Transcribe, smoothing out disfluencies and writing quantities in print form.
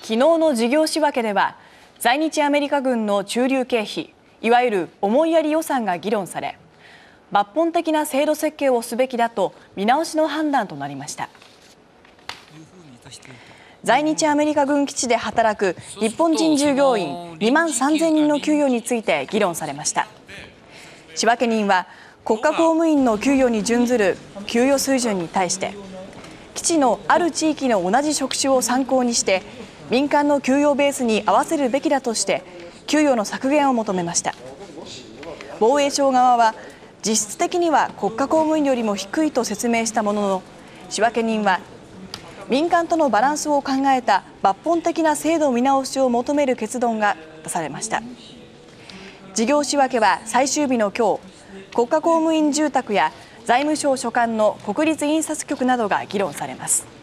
昨日の事業仕分けでは、在日アメリカ軍の駐留経費、いわゆる思いやり予算が議論され、抜本的な制度設計をすべきだと見直しの判断となりました。在日アメリカ軍基地で働く日本人従業員2万3000人の給与について議論されました。仕分け人は国家公務員の給与に準ずる給与水準に対して、基地のある地域の同じ職種を参考にして民間の給与ベースに合わせるべきだとして給与の削減を求めました。防衛省側は実質的には国家公務員よりも低いと説明したものの、仕分け人は民間とのバランスを考えた抜本的な制度見直しを求める結論が出されました。事業仕分けは最終日の今日、国家公務員住宅や財務省所管の国立印刷局などが議論されます。